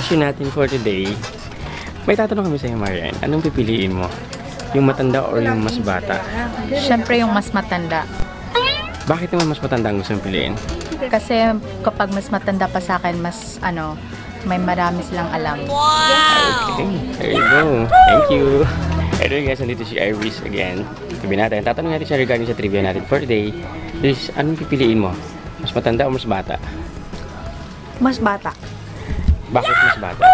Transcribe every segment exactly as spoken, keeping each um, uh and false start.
question natin for today. May tatanong kami sa'yo, Marian. Anong pipiliin mo? Yung matanda or yung mas bata? Siyempre yung mas matanda. Bakit naman mas matanda ang gusto mong piliin? Kasi kapag mas matanda pa sa akin, mas ano, may marami silang alam. Wow! Okay, there you go. Thank you. Anyway guys, nandito si Iris again. Sabi natin, tatanong natin siya regarding sa trivia natin for today. Is, anong pipiliin mo? Mas matanda o mas bata? Mas bata. Bakit mas bata?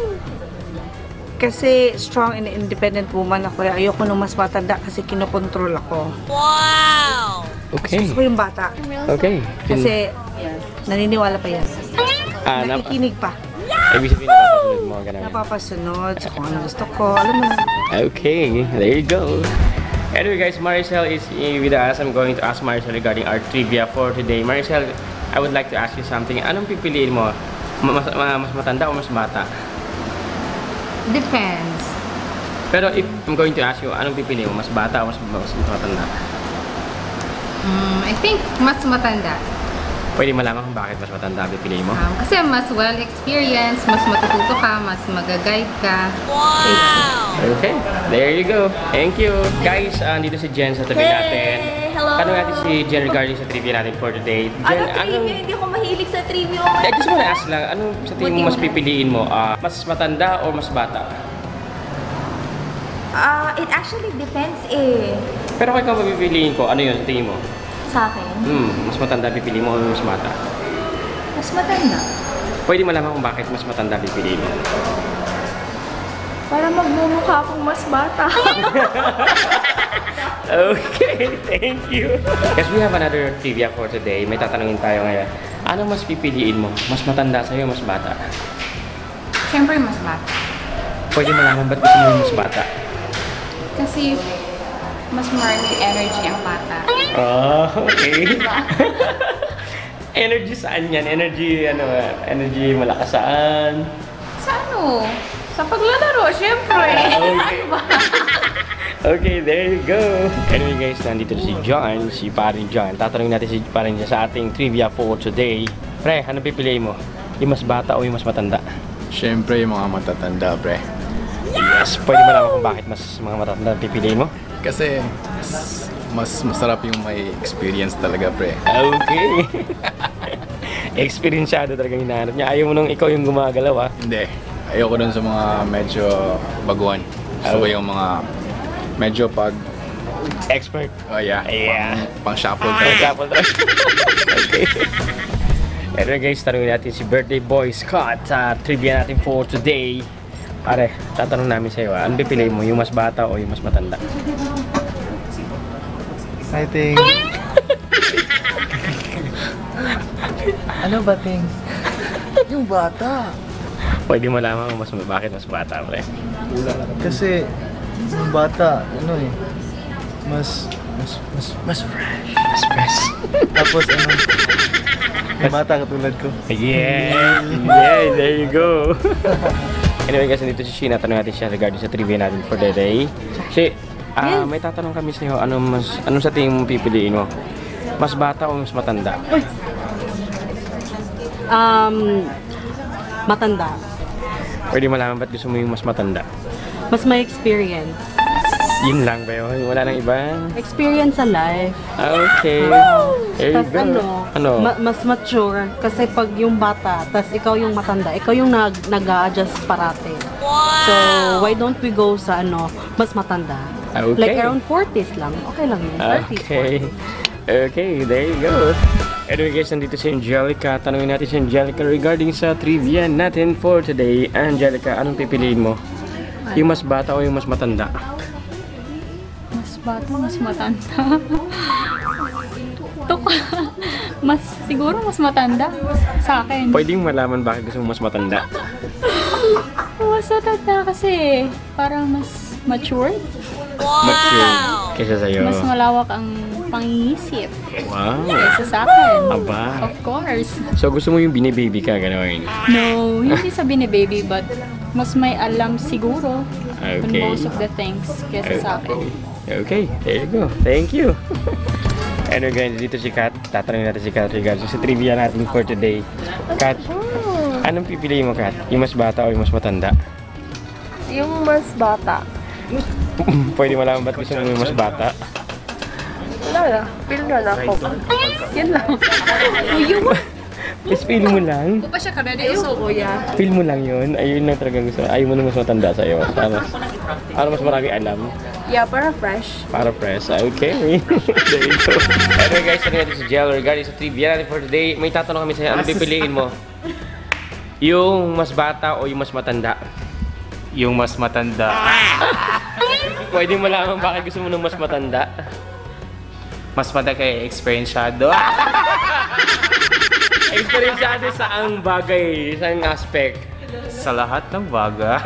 Kasi strong and independent woman ako. Ayoko nung mas matanda kasi kinokontrol ako. Wow! Okay. Gusto ko yung bata. Okay. Kasi naniniwala pa yan. Ah, nakikinig pa. Ibig sabihin napapasunod mo. Ganun. Napapasunod sa kung ano gusto ko. Alam mo na. Okay, there you go. Anyway guys, Maricel is with us. I'm going to ask Maricel regarding our trivia for today. Maricel, I would like to ask you something. Anong pipiliin mo? Mas, mas matanda o mas bata? Depends. Pero if I'm going to ask you, anong pipiliin mo? Mas bata o mas, mas matanda? Mm, I think mas matanda. Pwede malaman kung bakit mas matanda pipiliin mo? Um, kasi mas well-experienced, mas matututo ka, mas mag-guide ka. Wow! Okay, there you go. Thank you. Guys, uh, dito si Jen sa tabi hey, natin. Hello! Tanong natin si Jen regarding sa trivia natin for today. Jen, ano trivia? anong... Hindi ako mahilig sa trivia. I just wanna ask lang, anong sa tingin mo mas pipiliin mo? Uh, mas matanda o mas bata? Uh, it actually depends eh. Pero kung ikaw mapipiliin ko, ano yun sa tingin mo? Sa akin? Hmm, mas matanda pipiliin mo o mas bata? Mas matanda. Pwede malaman kung bakit mas matanda pipiliin mo? Para magmumukha akong mas bata. Okay, thank you. Guys, we have another trivia for today. May tatanungin tayo ngayon. Ano mas pipiliin mo? Mas matanda sa'yo o mas bata? Siyempre mas bata. Pwede malaman ba't gusto mo yung mas bata? Kasi mas maraming energy ang bata. Oh, okay. Energy saan yan? Energy, ano, energy malakas saan? Sa ano? Sa paglalaro, siyempre. Okay. Okay, there you go. Anyway guys, nandito si John, si paring John. Tatanungin natin si paring John sa ating trivia for today. Pre, ano pipiliin mo? Yung mas bata o yung mas matanda? Siyempre yung mga matatanda, pre. Yes, pwede malaman kung bakit mas mga matatanda pipiliin mo? Kasi mas, mas masarap yung may experience talaga, pre. Okay. Experienceado talaga yung hinahanap niya. Ayaw mo nung ikaw yung gumagalaw, ha? Hindi. Ayoko dun sa mga medyo baguhan. Gusto ko yung mga medyo pag... Expert. Oh yeah. Yeah. Pang, pang shuffle Pang talaga. shuffle talaga. Okay. Anyway guys, tanungin natin si birthday boy Scott sa trivia natin for today. Pare, tatanong namin sa'yo, ano pipiliin mo? Yung mas bata o yung mas matanda? I think... ano ba, Ting? Yung bata. Pwede mo lamang kung mas, bakit mas bata, pre. Kasi, yung bata, ano eh, mas, mas, mas, mas fresh. Mas fresh. Tapos, ano, yung bata katulad ko. Yeah! Yeah, there you go. Anyway guys, nandito si Sheena. Tanong natin siya regarding sa trivia natin for the day. She, uh, yes. May tatanong kami sa'yo. Ano, mas, ano sa tingin mo pipiliin mo? Mas bata o mas matanda? Um, matanda. Pwede malaman ba't gusto mo yung mas matanda? Mas may experience. Yun lang ba yun? Wala nang iba? Experience sa life. Okay. There you Tas go. ano, Ano? ma- mas mature. Kasi pag yung bata, tas ikaw yung matanda, ikaw yung nag, nag-a-adjust parate. So, why don't we go sa ano, mas matanda? Okay. Like around forties lang. Okay lang yun. thirties, Okay. forties. Okay, there you go. Anyway guys, nandito si Angelica. Tanungin natin si Angelica regarding sa trivia natin for today. Angelica, anong pipiliin mo? Yung mas bata o yung mas matanda? Mas bata, mas matanda. Tok. Mas, siguro mas matanda sa akin. Pwedeng malaman bakit gusto mo mas matanda? Mas matanda kasi parang mas mature. Mature kaysa sa'yo. Mas malawak ang pangingisip Wow. kaysa sa akin. Aba. Of course. So gusto mo yung binibaby ka, gano'n? No, hindi sabi ni baby, but mas may alam siguro on Okay. most of the things kaysa sa akin. Okay, there you go. Thank you. Anyway guys, dito si Kat. Tatanungin natin si Kat regarding sa trivia natin for today. Kat, Anong pipiliin mo, Kat? Yung mas bata o yung mas matanda? Yung mas bata. Pwede malaman ba't gusto mo yung mas bata? Wala na. Feel na na ako. Yan lang. Yung Just feel mo lang. pa siya kanina yung kuya. Feel mo lang yun. Ayun lang talagang gusto. Ayaw mo na mas matanda sa'yo. Para mas, para mas marami alam. Yeah, para fresh. Para press. Okay. There you go. Anyway guys, ano natin si Jel regarding sa trivia natin for today. May tatanong kami sa'yo. Ano pipiliin mo? Yung mas bata o yung mas matanda? Yung mas matanda. Pwede mo malaman bakit gusto mo ng mas matanda? Mas matanda kay experienceado. Experienceado sa ang bagay, sa ang aspect. Sa lahat ng bagay.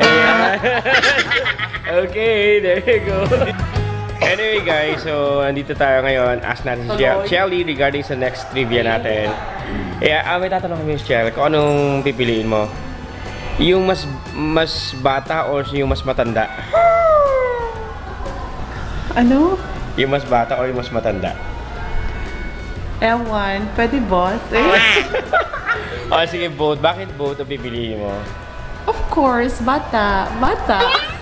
Okay, there you go. Anyway guys, so nandito tayo ngayon. Ask natin si Shelly regarding sa next trivia natin. Yeah, ah, may tatanong kami si Shelly kung anong pipiliin mo. Yung mas mas bata o yung mas matanda? Ano? Yung mas bata o yung mas matanda? Ewan, pwede both eh. Oh, sige, both. Bakit both ang pipiliin mo? Of course, bata. Bata.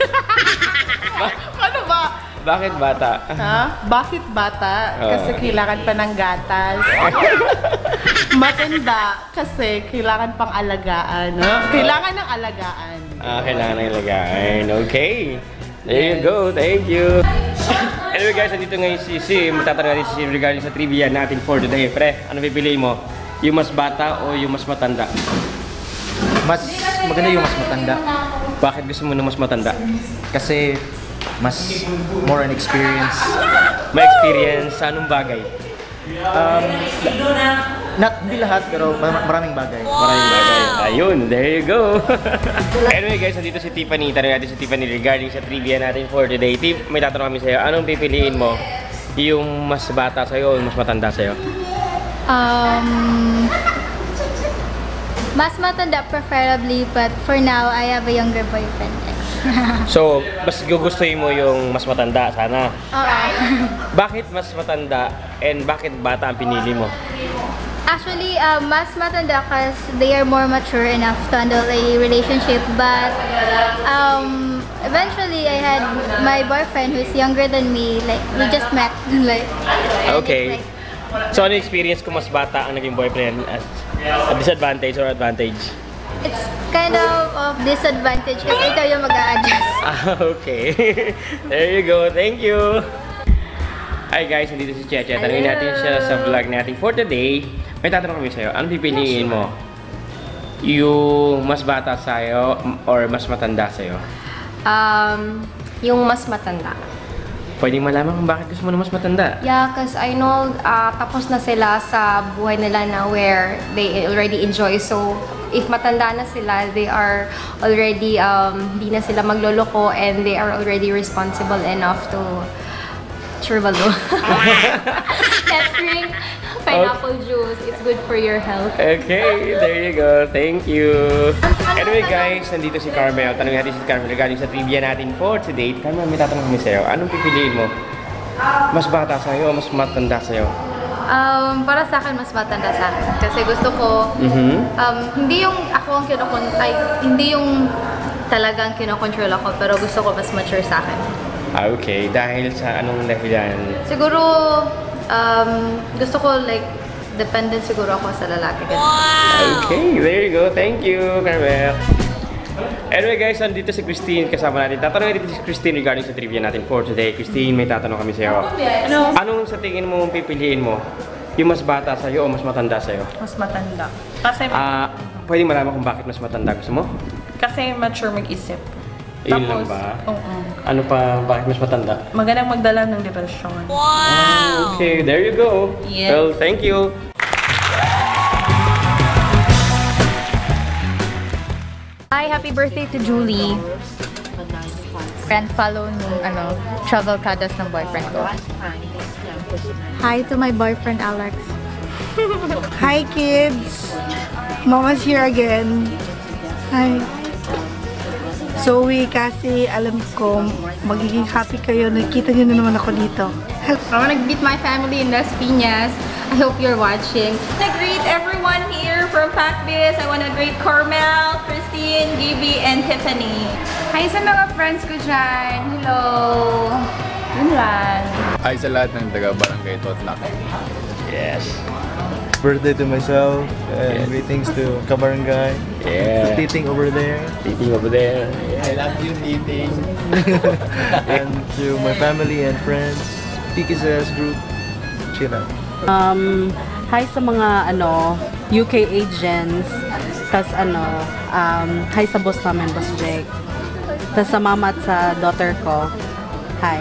Ano ba? Bakit bata? Ha? Bakit bata? Oo. Kasi kailangan pa ng gatas. Matanda kasi kailangan pang alagaan. No? Kailangan ng alagaan. Ah, kailangan ng ilagaan. Okay. There you go. Thank you. Anyway guys, nandito ngayon si Sim. Matatanong natin si Sim regarding sa trivia natin for today. Pre, ano pipiliin mo? Yung mas bata o yung mas matanda? Mas maganda yung mas matanda. Bakit gusto mo ng mas matanda? Kasi mas more on experience. May experience sa anong bagay? Um, not, hindi lahat, pero ma- maraming bagay. Maraming bagay. Ayun, there you go. Anyway guys, nandito si Tiffany. Tanong natin si Tiffany regarding sa trivia natin for today. Tip, may tatanong kami sa'yo. Anong pipiliin mo? Yung mas bata sa'yo o yung mas matanda sa'yo? Um, mas matanda preferably, but for now, I have a younger boyfriend. So, mas gugustuhin mo yung mas matanda sana. Oo. Bakit mas matanda and bakit bata ang pinili mo? Actually, uh, mas matanda because they are more mature enough to handle a relationship. But um, eventually, I had my boyfriend who's younger than me. Like, we just met. like. Okay. So, ano yung experience kung mas bata ang naging boyfriend? As a disadvantage or advantage? It's kind of of disadvantage kasi ikaw yung mag-a-adjust. Ah, okay. There you go. Thank you. Hi guys, nandito si Cheche. Tanungin natin siya sa vlog natin for today. May tatanong kami sa'yo. Anong pipiliin mo? Yung mas bata sa'yo or mas matanda sa'yo? Um, yung mas matanda. Pwede malaman kung bakit gusto mo na mas matanda. Yeah, because I know uh, tapos na sila sa buhay nila na where they already enjoy. So, if matanda na sila, they are already, um, di na sila magloloko and they are already responsible enough to churvalo. Let's drink pineapple juice. It's good for your health. Okay, there you go. Thank you. Anyway guys, nandito si Carmel. Tanungin natin si Carmel regarding sa trivia natin for today. Carmel, may tatanong kami sa'yo. Anong pipiliin mo? Mas bata sa'yo o mas matanda sa'yo? Um, para sa akin, mas matanda sa akin. Kasi gusto ko, Mm-hmm. um, hindi yung ako ang kinokon, ay, hindi yung talagang kinokontrol ako, pero gusto ko mas mature sa akin. Ah, okay. Dahil sa anong dahilan? Siguro, um, gusto ko like, dependent siguro ako sa lalaki. Wow! Okay, there you go. Thank you, Carmel. Anyway guys, nandito si Christine kasama natin. Tatanungin dito si Christine regarding sa trivia natin for today. Christine, may tatanong kami sa'yo. Ano? Anong sa tingin mo pipiliin mo? Yung mas bata sa'yo o mas matanda sa'yo? Mas matanda. Kasi, Ah, pwede malaman kung bakit mas matanda gusto mo? kasi mature mag-isip. Yun lang ba? Oo. Ano pa, bakit mas matanda? Magandang magdala ng depresyon. Ah, okay, there you go. Yes. Well, thank you. Hi, happy birthday to Julie. Friend follow nung ano, travel kadas ng boyfriend ko. Hi to my boyfriend, Alex. Hi kids! Mama's here again. Hi. Zoe, kasi alam ko magiging happy kayo. Nakita niyo na naman ako dito. I wanna greet my family in Las Piñas. I hope you're watching. I greet everyone here from Pacbis. I want to greet Carmel, Christine, Gibby, and Tiffany. Hi sa mga friends ko dyan. Hello. Yun lang. Hi sa lahat ng taga-barangay Totnak. Yes. Birthday to myself, and Yes. greetings to Kabarangay. Yeah. To Titing over there. Titing over there. I love you, Titing. And to my family and friends. P K S S group. Chill out. Um, hi sa mga ano, U K agents. Tas ano, um, hi sa boss namin, Boss Jake. Tas sa mama at sa daughter ko. Hi.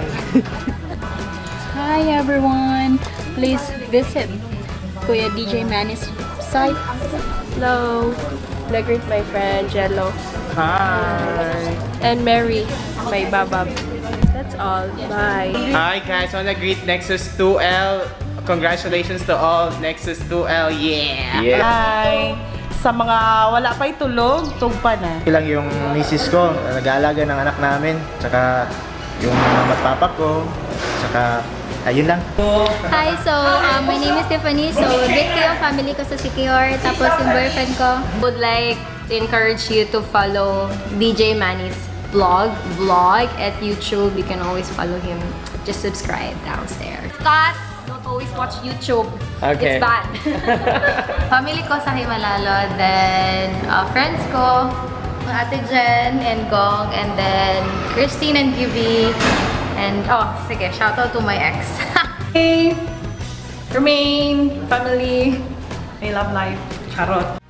Hi everyone! Please visit Kuya D J Manny's site. Hello! I greet my friend Jello. Hi. And Mary, my babab. That's all. Bye. Hi guys, I wanna greet Nexus two L. Congratulations to all Nexus two L. Yeah! Yeah. Hi! Sa mga wala pa itulog, tugpa na. Ilang yung misis ko, nag-aalaga ng anak namin. Tsaka yung mama at papa ko. Tsaka ayun lang. Hi, so um, my name is Tiffany. So, greet ko yung family ko sa Sikior. Tapos yung boyfriend ko. Would like to encourage you to follow D J Manny's blog, vlog at YouTube. You can always follow him. Just subscribe downstairs. Scott, don't always watch YouTube. Okay. It's bad. Family ko sa Himalalo. Then, uh, friends ko. Ate Jen and Gong. And then, Christine and Gibby. And, oh, sige, shoutout to my ex. Hey, Remain, family. I love life. Charot.